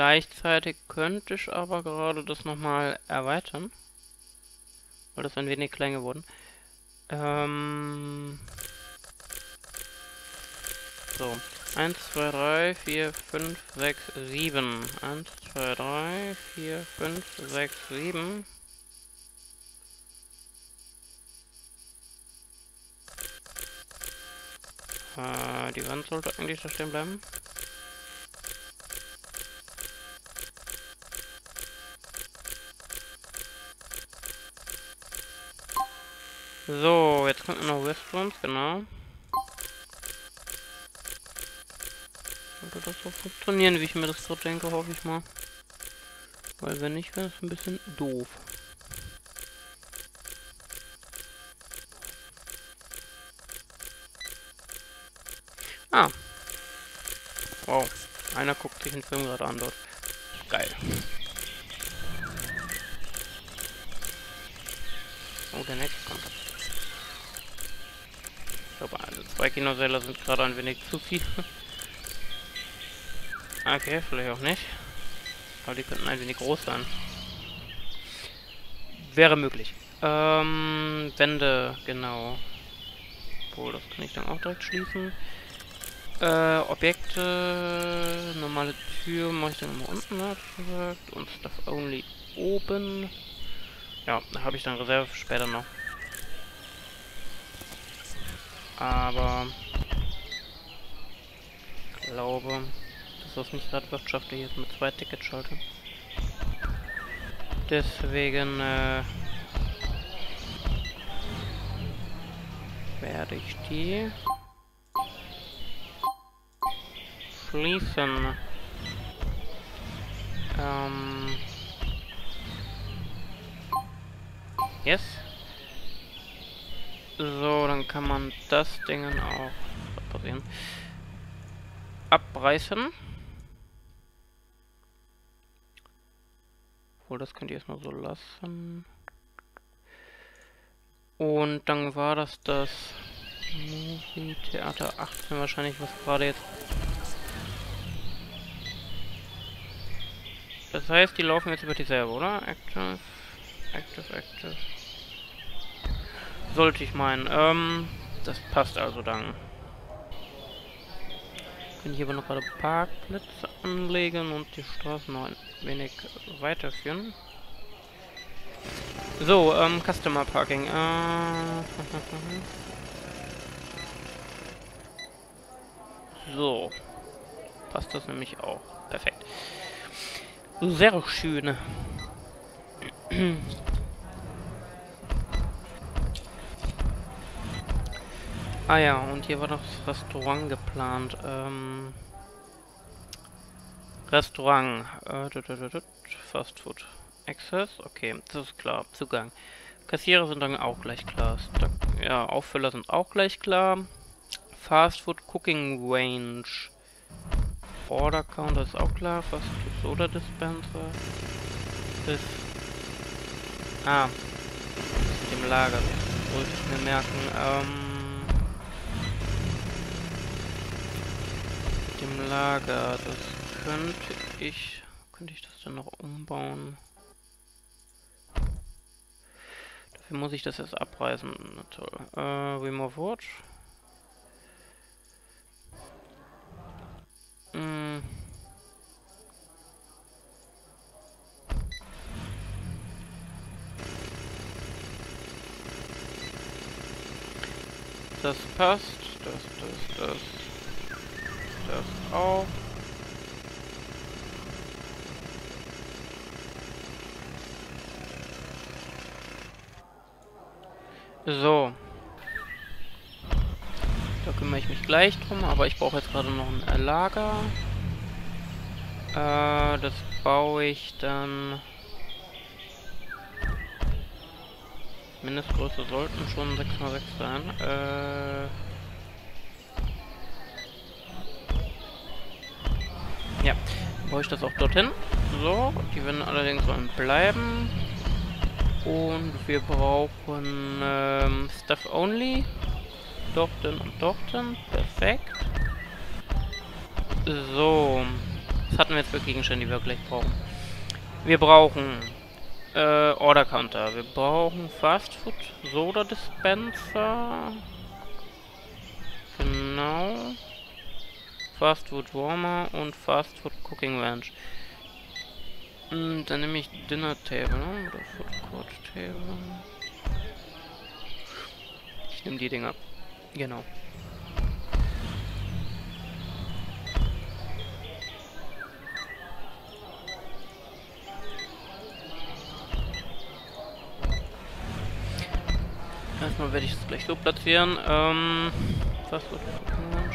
Gleichzeitig könnte ich aber gerade das nochmal erweitern. Weil das ein wenig klein geworden. So. 1, 2, 3, 4, 5, 6, 7. 1, 2, 3, 4, 5, 6, 7. Die Wand sollte eigentlich da stehen bleiben. So, jetzt kommt noch Restrooms, genau. Sollte das so funktionieren, wie ich mir das so denke, hoffe ich mal. Weil wenn nicht, wäre es ein bisschen doof. Ah. Wow. Einer guckt sich den Film gerade an dort. Geil. Oh, der nächste kommt. Ich glaube, also 2 Kinosäle sind gerade ein wenig zu viel. Okay, vielleicht auch nicht. Aber die könnten ein wenig groß sein. Wäre möglich. Wände, genau. Obwohl, das kann ich dann auch direkt schließen. Objekte, normale Tür mache ich dann immer unten, ne, wie gesagt. Und Stuff Only oben. Ja, da habe ich dann Reserve später noch. Aber ich glaube, dass das nicht gerade wirtschaftlich ist mit 2 Ticketschaltern. Deswegen werde ich die schließen. Yes. So, dann kann man das Ding auch reparieren. Abreißen. Obwohl, das könnt ihr erstmal so lassen. Und dann war das Movie Theater 18 wahrscheinlich, was gerade jetzt. Das heißt, die laufen jetzt über dieselbe, oder? Active, Active. Sollte ich meinen. Das passt also dann. Kann ich aber noch gerade Parkplätze anlegen und die Straßen noch ein wenig weiterführen. So, Customer Parking. So. Passt das nämlich auch. Perfekt. Sehr schön. Ah ja, und hier war noch das Restaurant geplant. Restaurant. Fast Food. Access. Okay, das ist klar. Zugang. Kassierer sind dann auch gleich klar. Ja, Auffüller sind auch gleich klar. Fast Food Cooking Range. Order Counter ist auch klar. Fast Food Soda Dispenser. Ist. Ah. Mit dem Lager. Das wollte ich mir merken. Mit dem Lager. Das könnte ich. Könnte ich das dann noch umbauen? Dafür muss ich das erst abreißen. Na toll. Remove Watch. Das passt. Das auch. So. Da kümmere ich mich gleich drum, aber ich brauche jetzt gerade noch ein Lager. Das baue ich dann. Mindestgröße sollten schon 6x6 sein. Ja, baue ich das auch dorthin. So, die werden allerdings sollen bleiben. Und wir brauchen Stuff Only. Dorten und dorten. Perfekt. So. Was hatten wir jetzt für Gegenstände, die wir gleich brauchen? Wir brauchen Order Counter. Wir brauchen Fast Food Soda Dispenser. Genau. Fast Food Warmer und Fast Food Cooking Ranch. Dann nehme ich Dinner Table, ne? Oder Food Court Table. Ich nehme die Dinger. Genau. Erstmal werde ich es gleich so platzieren. Fast Food Cooking Ranch.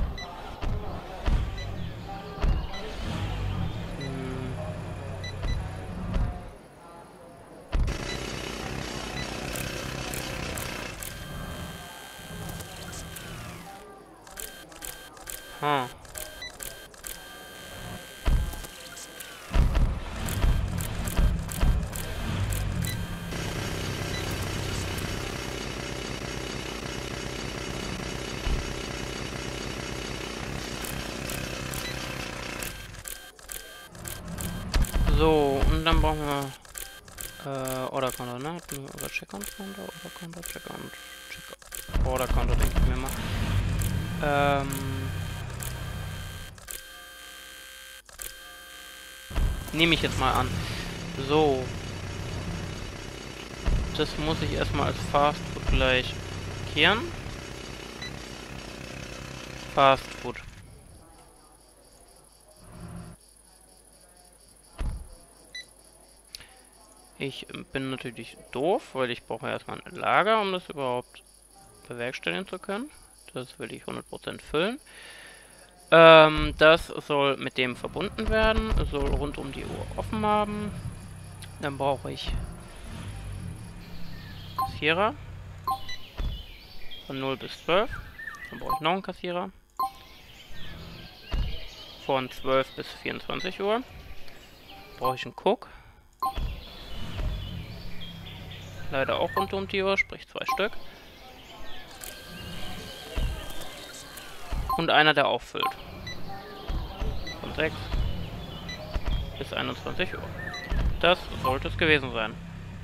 Ha. So, und dann brauchen wir Order Counter, ne? Oder Check-on Counter, Order Counter, Check-on, Order Counter, denke ich mir mal. Nehme ich jetzt mal an. So. Das muss ich erstmal als Fast Food gleich markieren. Fast Food. Ich bin natürlich doof, weil ich brauche erstmal ein Lager, um das überhaupt bewerkstelligen zu können. Das will ich 100% füllen. Das soll mit dem verbunden werden, soll rund um die Uhr offen haben. Dann brauche ich Kassierer von 0 bis 12. Dann brauche ich noch einen Kassierer von 12 bis 24 Uhr. Brauche ich einen Cook. Leider auch rund um die Uhr, sprich 2 Stück. Und einer, der auffüllt. Von 6 bis 21 Uhr. Das sollte es gewesen sein.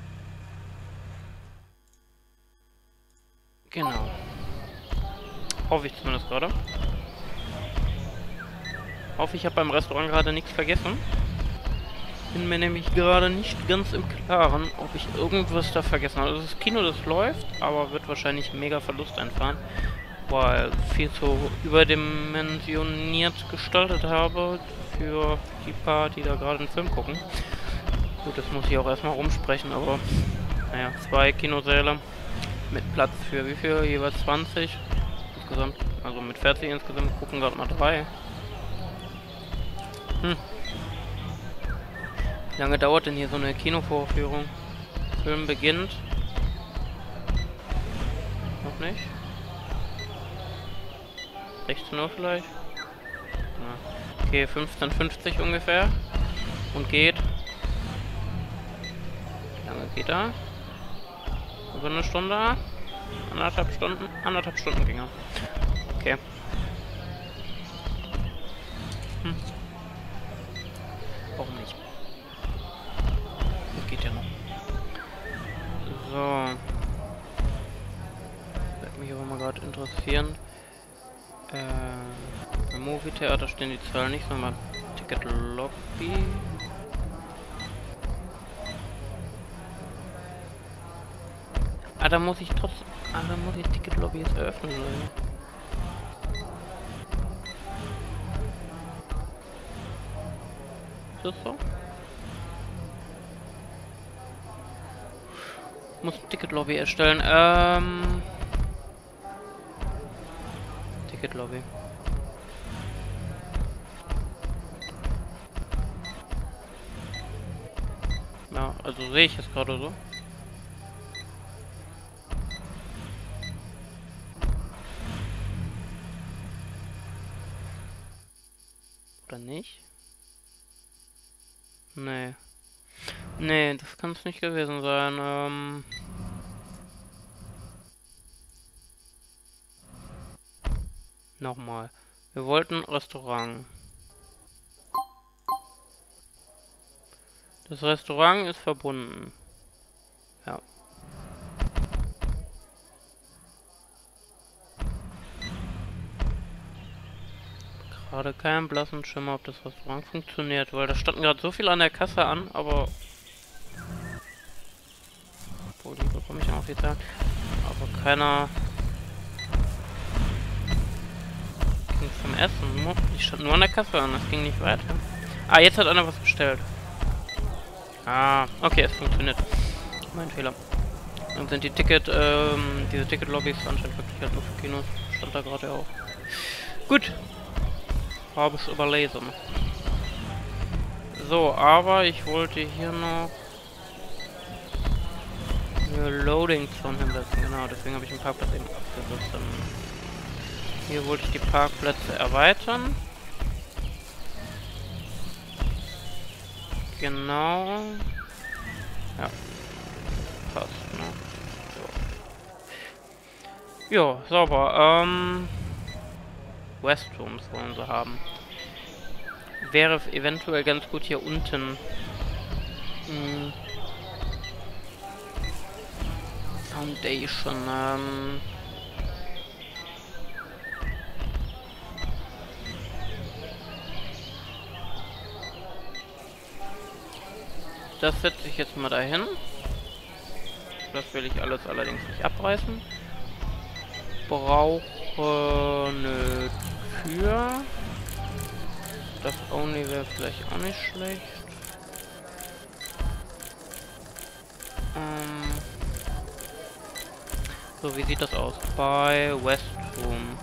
Genau. Hoffe ich zumindest gerade. Hoffe, ich habe beim Restaurant gerade nichts vergessen. Bin mir nämlich gerade nicht ganz im Klaren, ob ich irgendwas da vergessen habe. Also das Kino, das läuft, aber wird wahrscheinlich mega Verlust einfahren, weil viel zu überdimensioniert gestaltet habe für die paar, die da gerade einen Film gucken. Gut, das muss ich auch erstmal rumsprechen, aber naja, 2 Kinosäle mit Platz für wie viel? Jeweils 20 insgesamt, also mit 40 insgesamt, gucken gerade mal 3. Wie lange dauert denn hier so eine Kinovorführung? Film beginnt. Noch nicht? 16 Uhr vielleicht? Ja. Okay, 15:50 ungefähr. Und geht. Wie lange geht er? Über eine Stunde? Anderthalb Stunden? Anderthalb Stunden ging er. Okay. Warum nicht? Das geht ja noch. So. Würde mich aber mal gerade interessieren. Im Movie Theater stehen die Zahlen nicht, sondern Ticket Lobby. Ah, da muss ich trotzdem. Ah, da muss ich Ticket Lobby jetzt eröffnen, Leute. Ist das so? Muss Ticket Lobby erstellen. Ticket Lobby. Ja, also sehe ich es gerade so. Oder nicht? Nee. Nee, das kann es nicht gewesen sein. Nochmal. Wir wollten Restaurant. Das Restaurant ist verbunden. Ja. Gerade keinen blassen Schimmer, ob das Restaurant funktioniert, weil da standen gerade so viel an der Kasse an, aber... Obwohl, die bekomme ich auch jetzt an. Aber keiner... ging zum Essen. Die stand nur an der Kasse an, das ging nicht weiter. Ah, jetzt hat einer was bestellt. Ah, okay, es funktioniert. Mein Fehler. Dann sind die diese Ticket-Lobbys anscheinend wirklich halt nur für Kinos. Stand da gerade auch. Gut. Habe ich überlesen. So, aber ich wollte hier noch eine Loading Zone hinsetzen. Genau, deswegen habe ich den Parkplatz eben abgesetzt. Hier wollte ich die Parkplätze erweitern. Genau. Ja. Passt, ne? So. Jo, sauber. Restrooms wollen sie haben. Wäre eventuell ganz gut hier unten. Foundation, das setze ich jetzt mal dahin. Das will ich alles allerdings nicht abreißen. Brauche eine Tür. Das Only wäre vielleicht auch nicht schlecht. So, wie sieht das aus? Bei Westroom.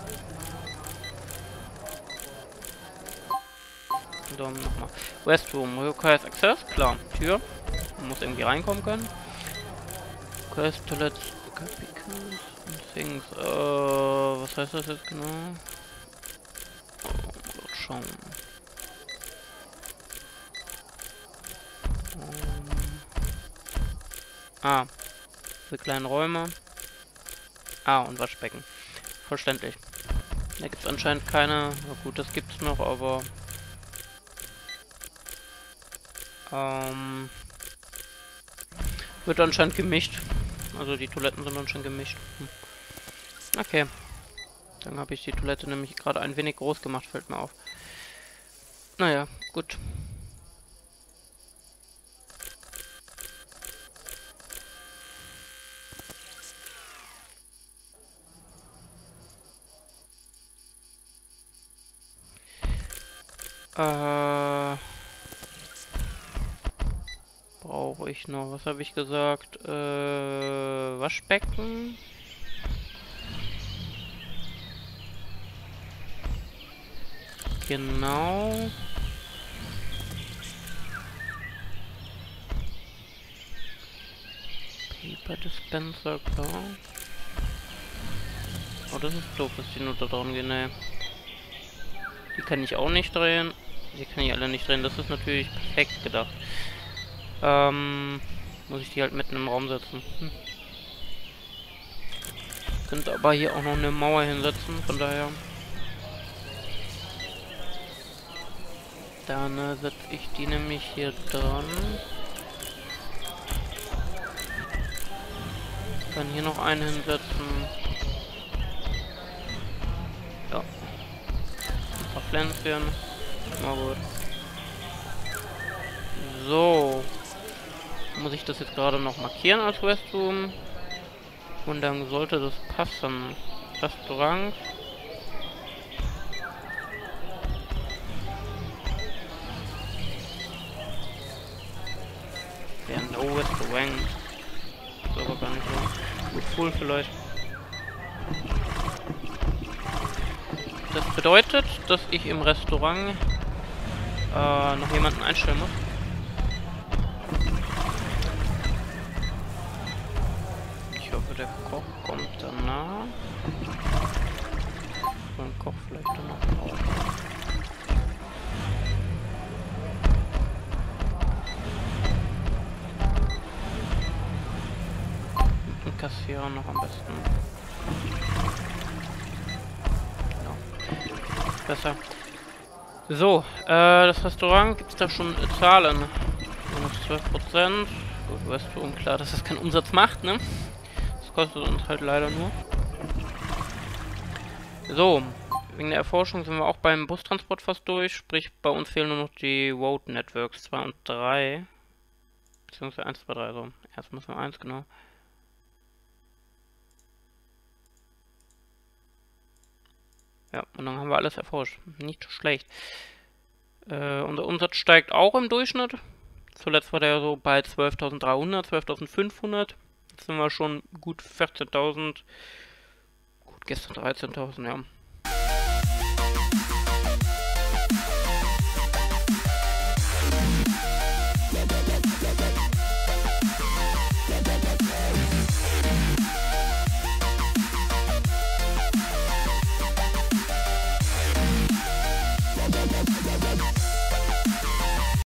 So, nochmal. Westroom. Requires Access. Klar. Tür. Man muss irgendwie reinkommen können. Requires Toilets. Cubicles und Things. Was heißt das jetzt genau? Mal schauen. Diese kleinen Räume. Und Waschbecken. Verständlich. Da gibt es anscheinend keine. Na gut, das gibt's noch, aber... wird anscheinend gemischt. Also die Toiletten sind anscheinend gemischt. Okay. Dann habe ich die Toilette nämlich gerade ein wenig groß gemacht, fällt mir auf. Naja, gut. Brauche ich noch? Was habe ich gesagt? Waschbecken. Genau. Paper Dispenser, klar. Oh, das ist doof, dass die nur da dran gehen, ne. Die kann ich auch nicht drehen. Die kann ich alle nicht drehen. Das ist natürlich perfekt gedacht. Muss ich die halt mitten im Raum setzen. Könnte aber hier auch noch eine Mauer hinsetzen, von daher. Dann setze ich die nämlich hier dran. Kann hier noch einen hinsetzen. Ja. Ein paar Pflänzchen. Na gut. So. Muss ich das jetzt gerade noch markieren als Restroom. Und dann sollte das passen. Restaurant. Ja, no Restaurant. Ist aber gar nicht so. Gut, cool vielleicht. Das bedeutet, dass ich im Restaurant noch jemanden einstellen muss. Ich hoffe, der Koch kommt danach. Ein Koch vielleicht danach auch. Ein Kassierer noch am besten. Ja. Besser. So, das Restaurant, gibt es da schon Zahlen? Minus 12%. Gut, du weißt so unklar, dass das keinen Umsatz macht, ne? Das kostet uns halt leider nur. So, wegen der Erforschung sind wir auch beim Bustransport fast durch. Sprich, bei uns fehlen nur noch die Road Networks 2 und 3. Beziehungsweise 1, 2, 3, so. Erst müssen wir 1, genau. Ja, und dann haben wir alles erforscht. Nicht schlecht. Unser Umsatz steigt auch im Durchschnitt. Zuletzt war der so bei 12.300, 12.500. Jetzt sind wir schon gut 14.000. Gut, gestern 13.000, ja.